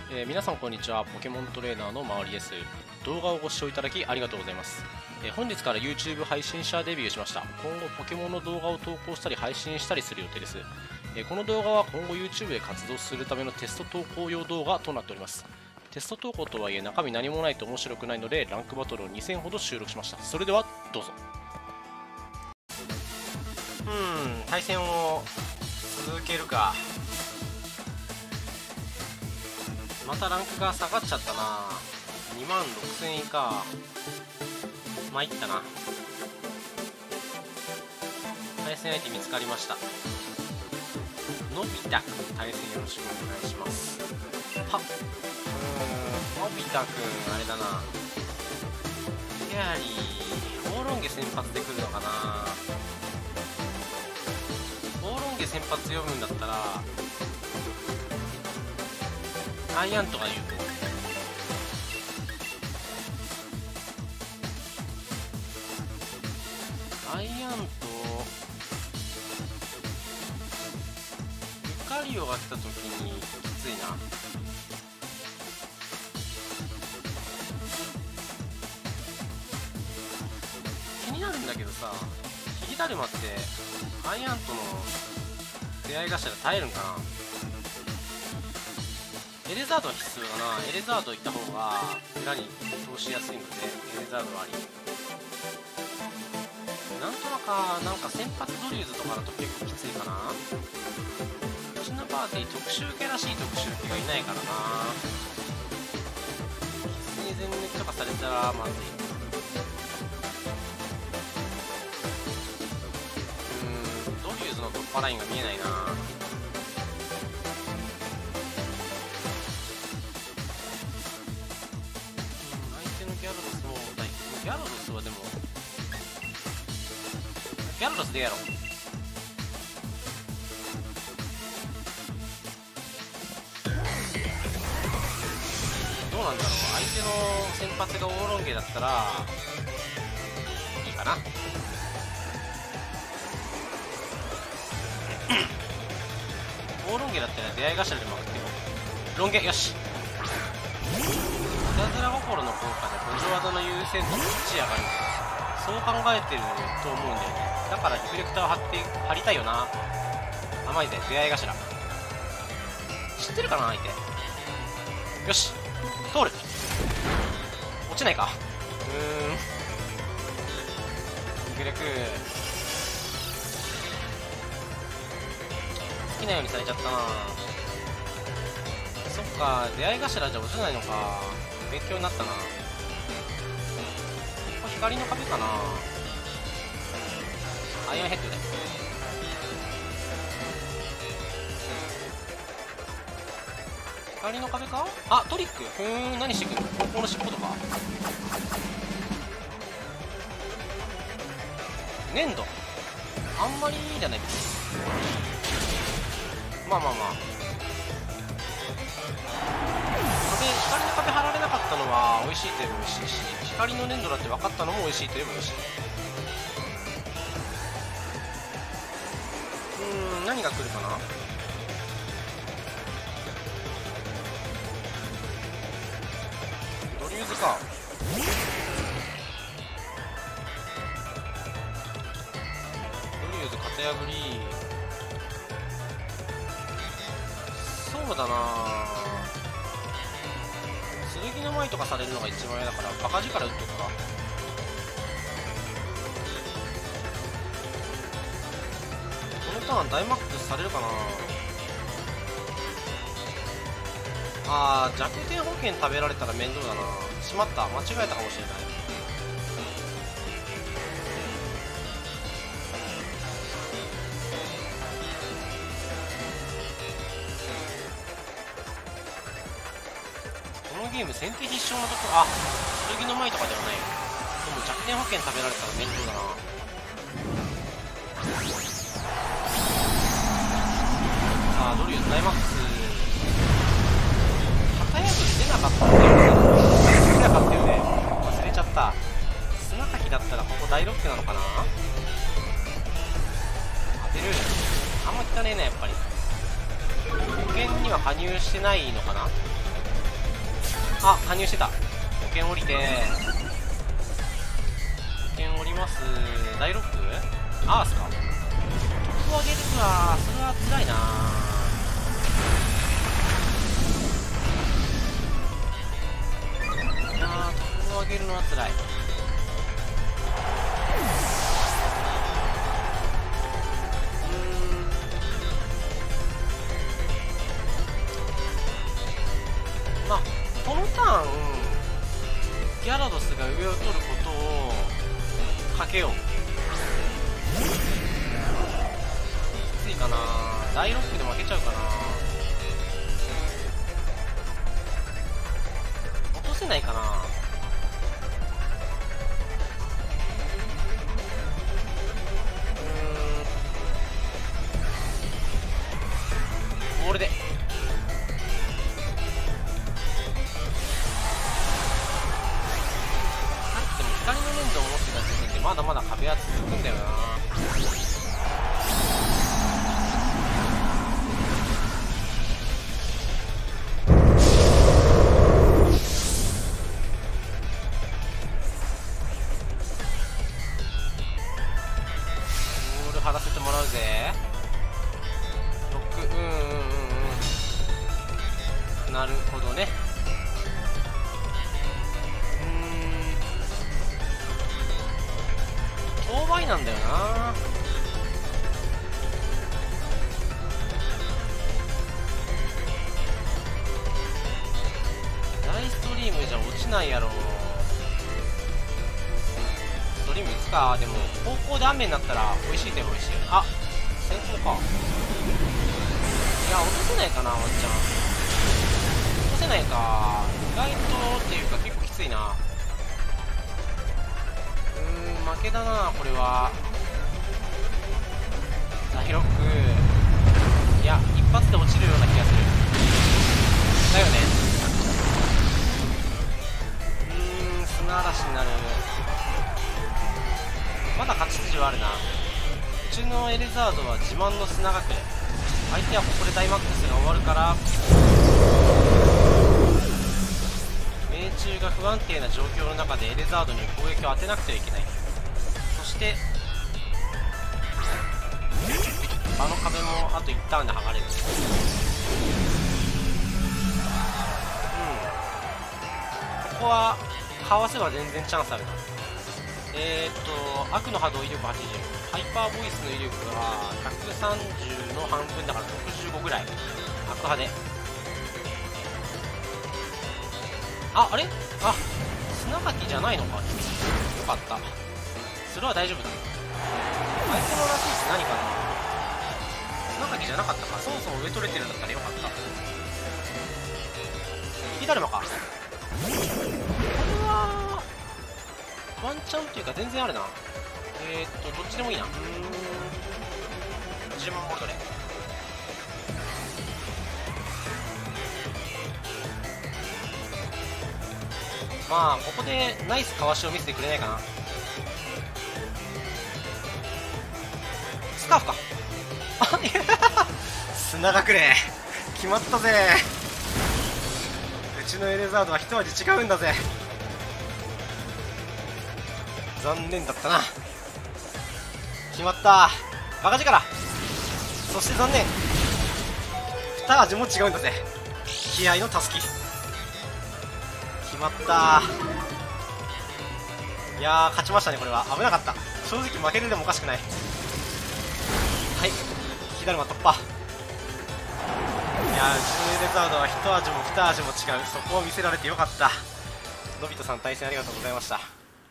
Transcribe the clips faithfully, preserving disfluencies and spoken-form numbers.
えー、皆さんこんにちは。ポケモントレーナーのまわりです。動画をご視聴いただきありがとうございます。えー、本日から YouTube 配信者デビューしました。今後ポケモンの動画を投稿したり配信したりする予定です。えー、この動画は今後 YouTube で活動するためのテスト投稿用動画となっております。テスト投稿とはいえ中身何もないと面白くないので、ランクバトルをに戦ほど収録しました。それではどうぞ。うーん、対戦を続けるか。またランクが下がっちゃったな。にまんろくせん以下。参ったな。対戦相手見つかりました。のび太くん、対戦よろしくお願いします。はっ、うーん、のび太くんあれだな。フェアリーオーロンゲ先発で来るのかな。オーロンゲ先発読むんだったらアイアントが有効。アイアントルカリオが来た時にきついな。気になるんだけどさ、ヒギダルマってアイアントの出会い頭耐えるんかな。エレザードは必要だな。エレザード行った方が裏に通しやすいのでエレザードはあり。なんとなかなんか先発ドリューズとかだと結構きついかな。うちのパーティー特殊系らしい特殊系がいないからな。キツネ全抜きとかされたらまずい。うーん、ドリューズの突破ラインが見えないな。ギャロドスはでもギャロドスでやろう。どうなんだろう。相手の先発がオーロンゲだったらいいかな。オーロンゲだったら出会い頭でまくってよ。ロンゲよし。いたずら心の効果で補助技の優先度がいち上がる。そう考えてると思うんだよね。だからリフレクターを貼って貼りたいよな。甘いぜ出会い頭。知ってるかな相手。よし通る。落ちないか。うーんリフレク好きなようにされちゃったな。そっか、出会い頭じゃ落ちないのか。勉強になったな。これ光の壁かな。アイアンヘッドで光の壁か。あ、トリック。ふーん、何してくるの。高校の尻尾とか。粘土あんまりいいじゃない。まあまあまあ、光の壁張られなかったのは美味しいといえば美味しいし、光の粘土だって分かったのも美味しいといえば美味しい。うーん、何が来るかな。ドリューズか。ドリューズ型破り。そうだな、剣の舞とかされるのが一番嫌だからバカ力打っとくか。このターンダイマックスされるかな。あー、弱点保険食べられたら面倒だな。しまった、間違えたかもしれない。このゲーム先手必勝のところ、あ、剣の舞とかではないよ。でも弱点保険食べられたら面倒だな。さあドリューズダイマックス。型破り出なかったんだよね。出なかったよね。忘れちゃった。砂滝だったらここ大ロックなのかな。当てる。あんま汚ねえなやっぱり。保険には加入してないのかな。 あ、加入してた。保険降りて、保険降ります。大ロックアースか。トップ上げるか。それは辛いな。いやー、トップ上げるのは辛い。まあ、このターンギャラドスが上を取ることをかけよう。きついかな。大ロックで負けちゃうかな。落とせないかな。うーん、ボールで光の粘土を持ってた時点でまだまだ壁は続くんだよな。ボール張らせてもらうぜ。ロック、うんうんうんうん、なるほどね。オーバイなんだよな。大ストリームじゃ落ちないやろ。ストリームいつか。でも方向で雨になったら美味しいでも美味しい。あ、先頭か。いや、落とせないかな。ワンちゃん落とせないか。意外とっていうか結構きついな。負けだなこれは。大ロック、いや一発で落ちるような気がする。だよね。うーん、砂嵐になる。まだ勝ち筋はあるな。うちのエレザードは自慢の砂隠れ。相手はここでダイマックスが終わるから命中が不安定な状況の中でエレザードに攻撃を当てなくてはいけない。そしてあの壁もあといちターンで剥がれる。うん、ここはかわせば全然チャンスあるな。えー、っと悪の波動威力はちじゅう、ハイパーボイスの威力はひゃくさんじゅうの半分だからろくじゅうごぐらい。悪派で、ああれ、あ砂かきじゃないのか。よかった、それは大丈夫だ。相手のラスイチ何かな。砂かきじゃなかったか。そもそも上取れてるんだったらよかった。雪だるまか。これはワンチャンっていうか全然あるな。えー、っとどっちでもいいな。うーん、じゅうまんボルトでまあここでナイスかわしを見せてくれないかな。スカーフか。あ、いや砂隠れ決まったぜ。うちのエレザードは一味違うんだぜ。残念だったな。決まった、バカ力。そして残念、二味も違うんだぜ。気合のたすき決まった。いやー勝ちましたね。これは危なかった。正直負けるでもおかしくない。はい、火だるま突破。いやーうちのエレザードは一味も二味も違う。そこを見せられてよかった。のび太さん対戦ありがとうございました。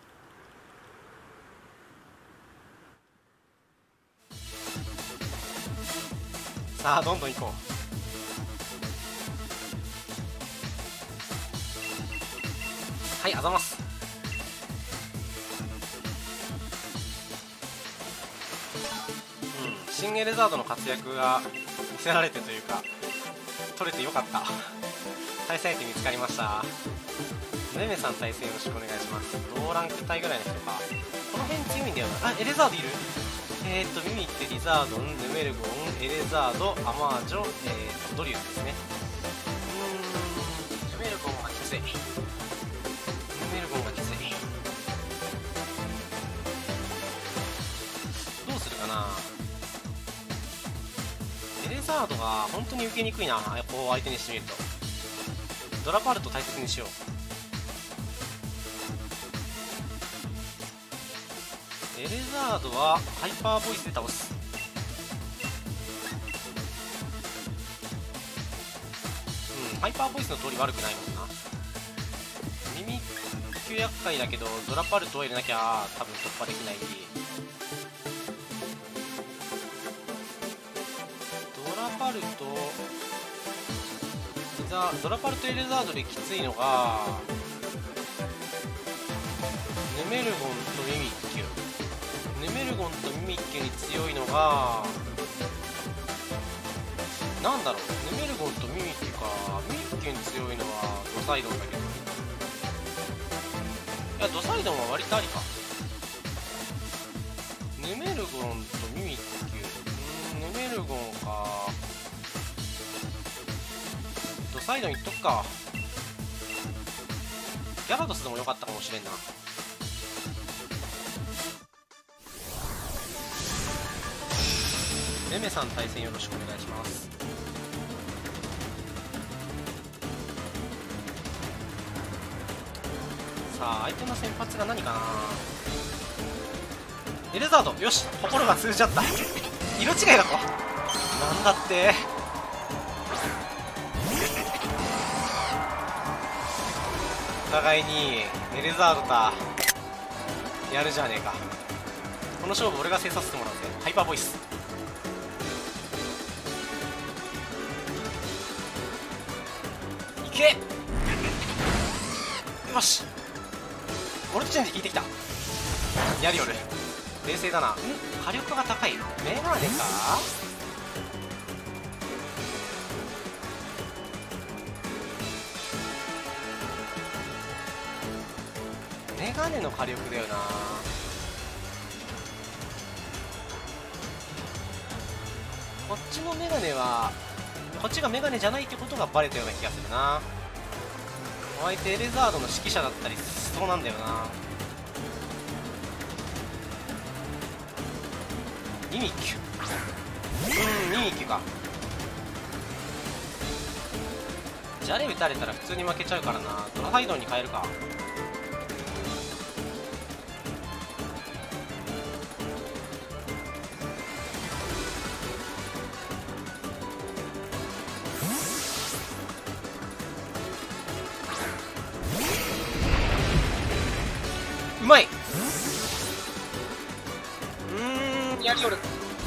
さあどんどん行こう。はい、あざます。うん、新エレザードの活躍が見せられてというか取れてよかった。対戦相手見つかりました。メメさん対戦よろしくお願いします。同ランク帯ぐらいの人か。この辺強いんだよな。あ、エレザードいる。えーとミミック、リザードン、ヌメルゴン、エレザード、アマージョ、えーとドリュースですね。うーん、ヌメルゴンはきつい。 ザードが本当に受けにくいな、こう相手にしてみると。ドラパルト大切にしよう。エレザードはハイパーボイスで倒す。うん、ハイパーボイスの通り悪くないもんな。ミミッキュ厄介だけどドラパルトを入れなきゃ多分突破できない。ドラパルトザドラパルトエレザードできついのがヌメルゴンとミミッキュ。ヌメルゴンとミミッキュに強いのがなんだろう。ヌメルゴンとミミッキュか。ミミッキュに強いのはドサイドンだけど、いやドサイドンは割とありか。ヌメルゴンとミミッキュ、うんヌメルゴンか。ドサイドンいっとくか。ギャラドスでもよかったかもしれんな。メメさん対戦よろしくお願いします。さあ相手の先発が何かな。エレザード、よし心が通じちゃった。色違いだとなんだって。お互いにエレザードかやるじゃねえか。この勝負俺が制させてもらうぜ。ハイパーボイスいけ。よしボルトチェンジ効いてきた。やりよる。冷静だな。ん火力が高い。メガネか。メガネの火力だよな。こっちのメガネはこっちがメガネじゃないってことがバレたような気がするな。お相手エレザードの指揮者だったりしそうなんだよな。ミミッキュ、うんミミッキュか。ジャレ打たれたら普通に負けちゃうからな。ドラサイドンに変えるか。うまい。うーんやりよる。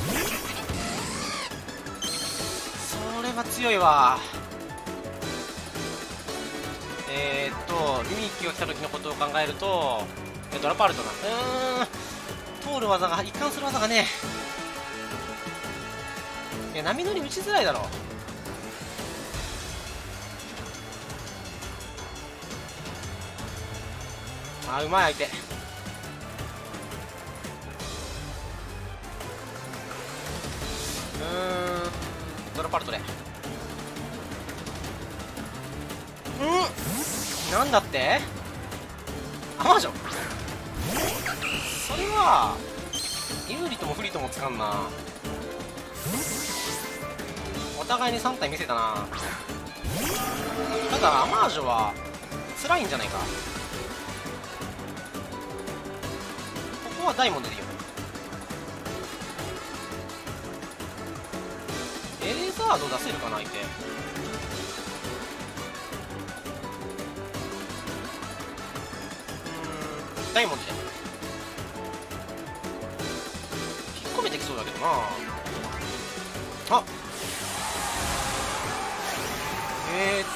それは強いわ。えー、っとミミッキュが来た時のことを考えるとドラパルトな。うーん通る技が一貫する技がね。いや波乗り打ちづらいだろ。あーうまい相手。うーんドラパルトでうんなんだってアマージョ。それは有利とも不利ともつかんな。お互いにさん体見せたな。ただアマージョは辛いんじゃないか。ここはダイモンでいいよ。エレザード出せるかな相手。ダイモンドで引っ込めてきそうだけどな。あえー、っ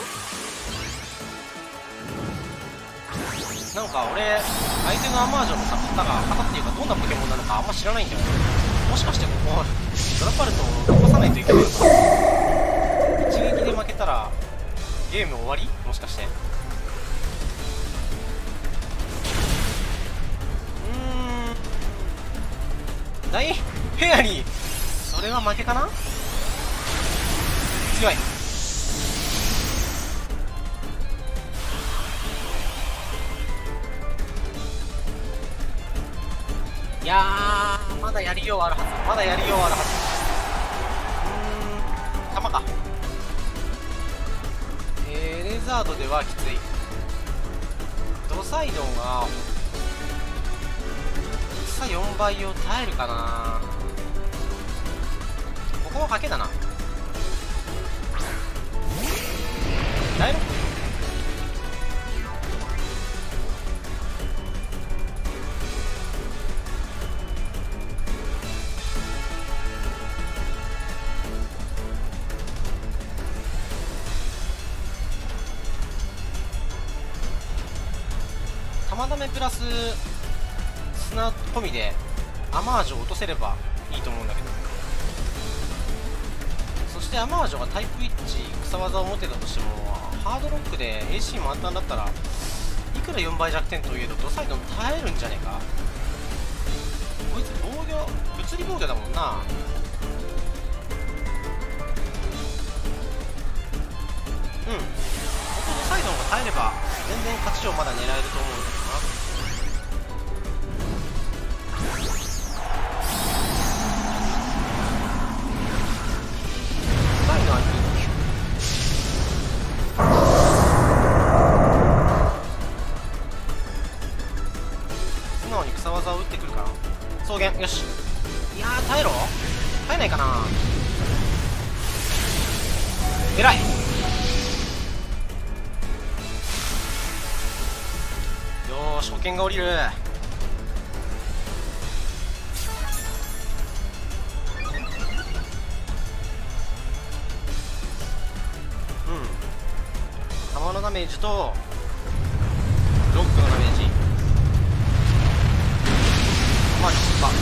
となんか俺相手のアマージョンの型が型っていうかどんなポケモンなのかあんま知らないんだよね。もしかしてここドラパルトを残さないといけないのか。一撃で負けたらゲーム終わり。もしかして大フェアリー。それは負けかな。強い。いやーまだやりようあるはず。まだやりようあるはず。うーんか。エレザードではきつい。ドサイドンが草よんばいを耐えるかな。ここは賭けだな。耐えろ。玉ダメプラス砂込みでアマージュを落とせればいいと思うんだけど、そしてアマージュがタイプいち草技を持ってたとしてもハードロックで エーシー 満タンだったらいくらよんばい弱点といえどドサイドン耐えるんじゃねえか。こいつ防御物理防御だもんな。うん、ここドサイドンが耐えれば全然勝ち上まだ狙えると思うんだけどな。素直に草技を打ってくるかな。草原よし。いやー耐えろ。耐えないかな。えらい。よーし保険が降りる。弾のダメージとロックのダメージ、まあ失敗。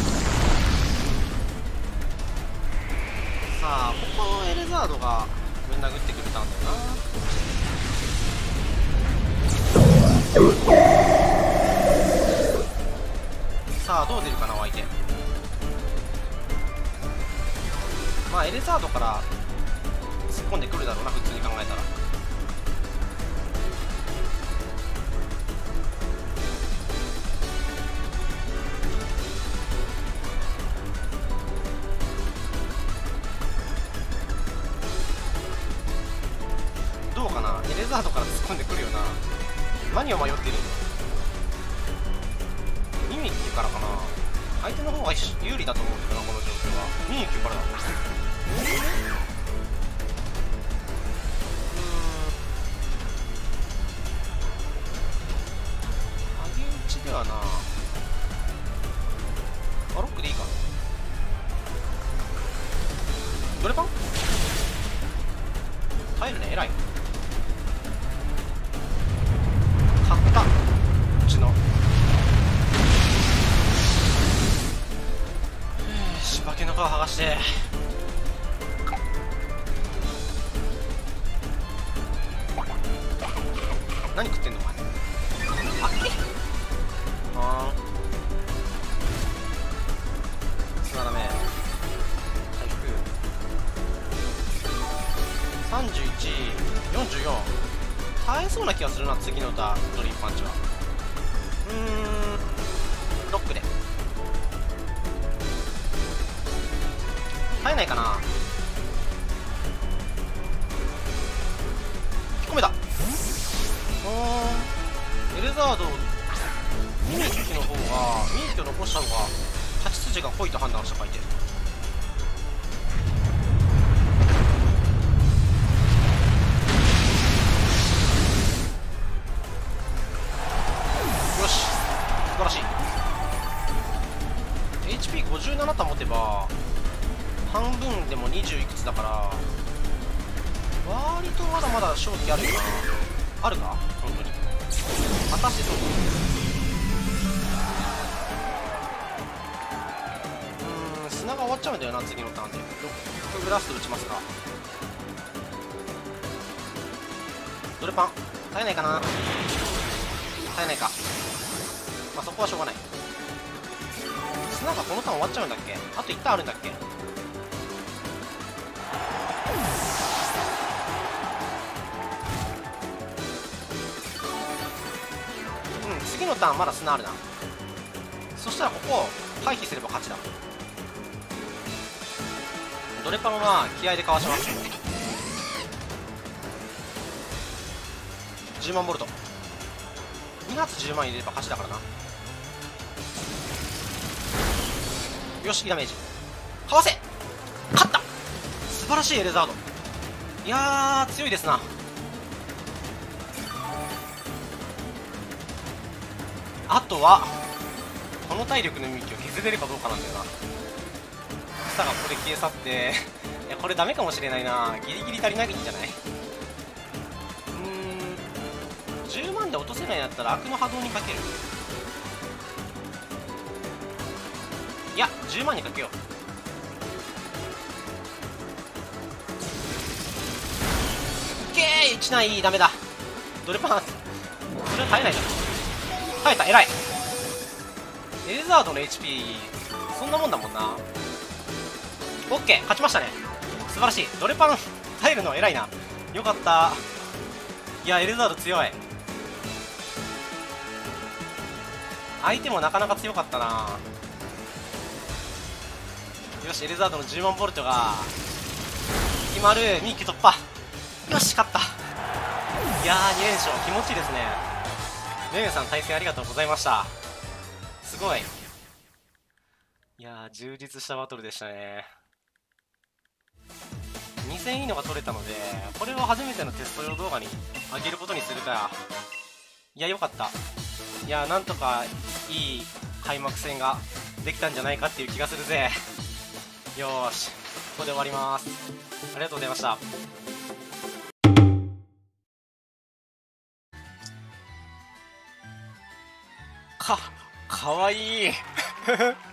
さあここのエレザードがぶん殴ってくれたんだよな。さあどう出るかなお相手。まあエレザードから突っ込んでくるだろうな普通に考えたら。どうかな。エレザードから突っ込んでくるよな。何を迷ってるの。ミミッキュからかな。相手の方が有利だと思うんだけどなこの状況は。ミミッキュからだ。うーん上げ打ちではな。あロックでいいか。ドレパン耐えるね。偉い。勝ったうちの。しばけの皮剥がして何食ってんのお前。あっけあー砂ダメ回復さんじゅういち、よんじゅうよん。耐えそうな気がするな次の歌ドリームパンチは。うーんロックで耐えないかな。引っ込めた。おーエレザードミミッキュの方がミミッキュ残した方が勝ち筋が濃いと判断した書いてる。よし素晴らしい。 エイチピーごじゅうなな タ持てば半分でもにじゅういくつだから割とまだまだ勝機あるよな。あるか本当に。果たしてどうか。うーん砂が終わっちゃうんだよな次のターンで。ロックブラスト打ちますか。ドレパン耐えないかな。耐えないか。まあそこはしょうがない。砂がこのターン終わっちゃうんだっけ。あといちターンあるんだっけ。次のターンまだ砂あるな。そしたらここを回避すれば勝ちだ。 ドレパンは気合でかわします。じゅうまんボルト、に発じゅうまん入れれば勝ちだからな。よし、いいダメージかわせ、勝った。素晴らしいエレザード。いやー強いですな。あとはこの体力の幹を削れるかどうかなんだよな。草がこれ消え去っていやこれダメかもしれないな。ギリギリ足りないんじゃない。うーんじゅうまんで落とせないんだったら悪の波動にかける。いやじゅうまんにかけよう。いけーいちないダメだ。ドレパンそれは耐えないだろ。耐えた、偉い。エレザードの エイチピー そんなもんだもんな。オッケー勝ちましたね。素晴らしい。ドレパン耐えるの偉いな。よかった。いやエレザード強い。相手もなかなか強かったな。よしエレザードのじゅうまんボルトが決まる。に級突破。よし勝った。いやーに連勝気持ちいいですね。メメさん対戦ありがとうございました。すごい。いやー充実したバトルでしたね。にせんいいのが取れたので、これを初めてのテスト用動画に上げることにするか。いやよかった。いやーなんとかいい開幕戦ができたんじゃないかっていう気がするぜ。よーしここで終わります。ありがとうございました。かかわいい